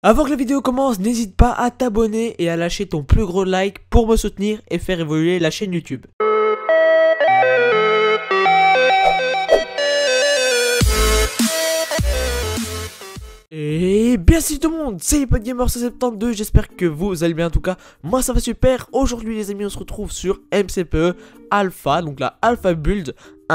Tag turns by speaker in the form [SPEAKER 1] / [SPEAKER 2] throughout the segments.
[SPEAKER 1] Avant que la vidéo commence, n'hésite pas à t'abonner et à lâcher ton plus gros like pour me soutenir et faire évoluer la chaîne YouTube. Et bien salut tout le monde, c'est LipotGamer172, j'espère que vous allez bien. En tout cas, moi ça va super. Aujourd'hui les amis, on se retrouve sur MCPE Alpha, donc la Alpha Build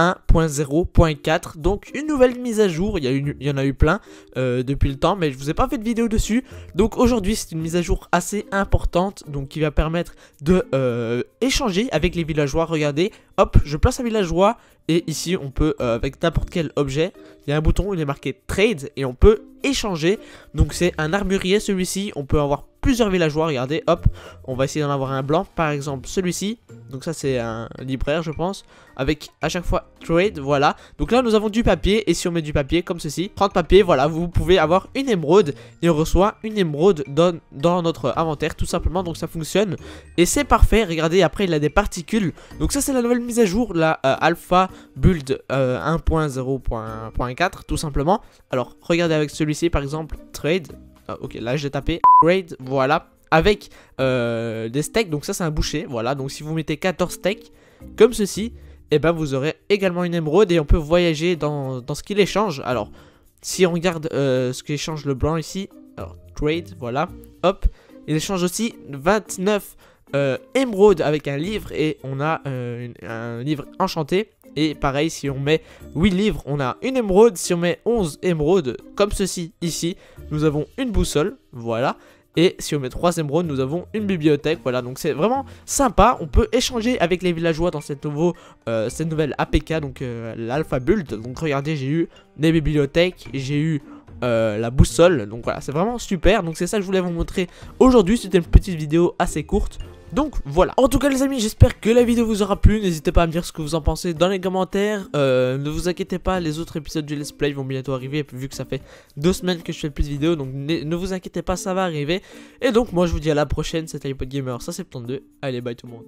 [SPEAKER 1] 1.0.4. Donc une nouvelle mise à jour, il y en a eu plein depuis le temps, mais je vous ai pas fait de vidéo dessus. Donc aujourd'hui c'est une mise à jour assez importante, donc qui va permettre de échanger avec les villageois. Regardez, hop, je place un villageois et ici on peut avec n'importe quel objet, il y a un bouton où il est marqué trade et on peut échanger. Donc c'est un armurier celui-ci, on peut avoir plusieurs villageois. Regardez, hop, on va essayer d'en avoir un blanc, par exemple celui-ci. Donc ça c'est un libraire je pense, avec à chaque fois trade, voilà. Donc là nous avons du papier, et si on met du papier comme ceci, 30 papiers, voilà, vous pouvez avoir une émeraude, et on reçoit une émeraude dans notre inventaire tout simplement. Donc ça fonctionne, et c'est parfait. Regardez, après il a des particules. Donc ça c'est la nouvelle mise à jour, la Alpha Build 1.0.4 tout simplement. Alors regardez avec celui-ci par exemple, trade. Ok, là j'ai tapé trade, voilà, avec des steaks. Donc ça c'est un boucher, voilà. Donc si vous mettez 14 steaks comme ceci, et ben vous aurez également une émeraude, et on peut voyager dans ce qu'il échange. Alors si on regarde ce qu'échange le blanc ici, alors trade, voilà, hop, il échange aussi 29 émeraudes avec un livre, et on a un livre enchanté. Et pareil, si on met 8 livres, on a une émeraude. Si on met 11 émeraudes, comme ceci ici, nous avons une boussole, voilà. Et si on met 3 émeraudes, nous avons une bibliothèque, voilà. Donc c'est vraiment sympa, on peut échanger avec les villageois dans cette nouvelle APK, donc l'Alpha Build. Donc regardez, j'ai eu des bibliothèques, j'ai eu la boussole, donc voilà, c'est vraiment super. Donc c'est ça que je voulais vous montrer aujourd'hui, c'était une petite vidéo assez courte. Donc voilà, en tout cas les amis, j'espère que la vidéo vous aura plu. N'hésitez pas à me dire ce que vous en pensez dans les commentaires. Ne vous inquiétez pas, les autres épisodes du Let's Play vont bientôt arriver, vu que ça fait 2 semaines que je fais plus de vidéos. Donc ne vous inquiétez pas, ça va arriver. Et donc moi je vous dis à la prochaine, c'était LipotGamer172. Allez, bye tout le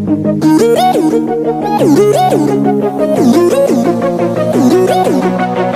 [SPEAKER 1] monde.